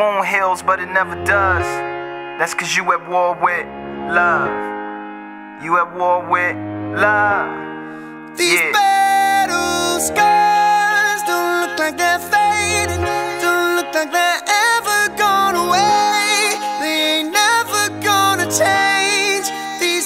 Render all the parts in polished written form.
wound heals, but it never does. That's cause you at war with love. You at war with love. These battle scars don't look like they're fading, don't look like they're ever gone away. They ain't never gonna change. These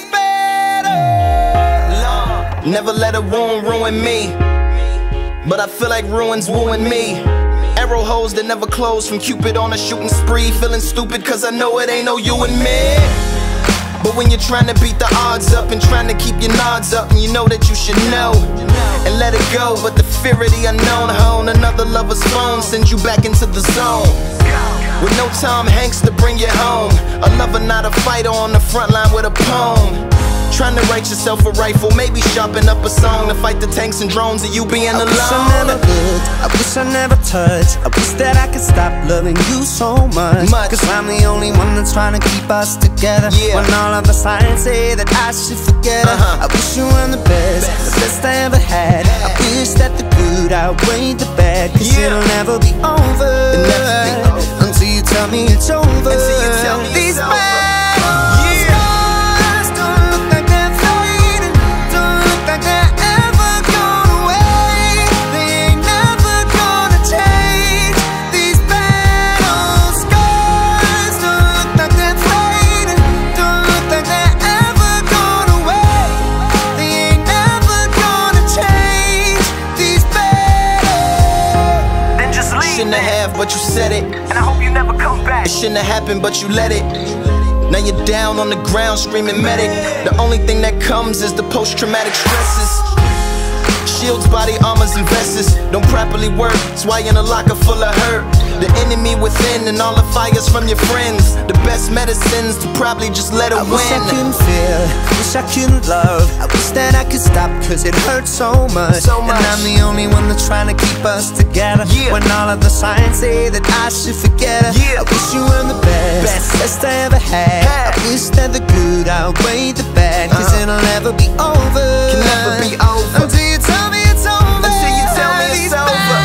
battles. Never let a wound ruin me, but I feel like ruins wooing me. Arrow holes that never close from Cupid on a shooting spree. Feeling stupid cause I know it ain't no you and me. But when you're trying to beat the odds up and trying to keep your nods up, and you know that you should know and let it go, but the fear of the unknown hone another lover's phone sends you back into the zone. With no Tom Hanks to bring you home, a lover not a fighter on the front line with a poem. Trying to write yourself a rifle, maybe sharpen up a song to fight the tanks and drones of you being alone. I wish I never looked, I wish I never touched. I wish that I could stop loving you so much. Cause I'm the only one that's trying to keep us together, when all of the signs say that I should forget her. I wish you were the best I ever had. I wish that the good outweighed the bad, cause it'll never be over until you tell me it's over. These shouldn't have, but you said it, and I hope you never come back. It shouldn't have happened, but you let it. Now you're down on the ground screaming medic. The only thing that comes is the post-traumatic stresses. Shields, body armors, and vests don't properly work. That's why you're in a locker full of hurt. The enemy within and all the fires from your friends. The best medicines to probably just let it win. I wish I couldn't feel, wish I couldn't love. I wish that I could stop cause it hurts so much. And I'm the only one that's trying to keep us together, when all of the signs say that I should forget her. I wish you were the best I ever had. I wish that the good outweighed the bad, cause it'll never be over. Can never be over until you tell me it's over. Until you tell me it's over.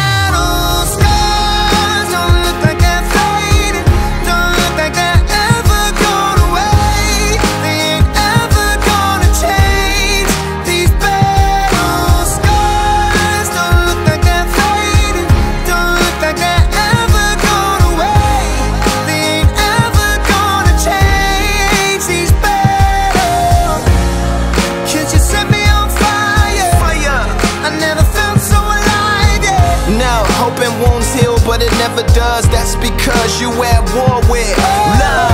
Hoping wounds heal, but it never does. That's because you at war with love.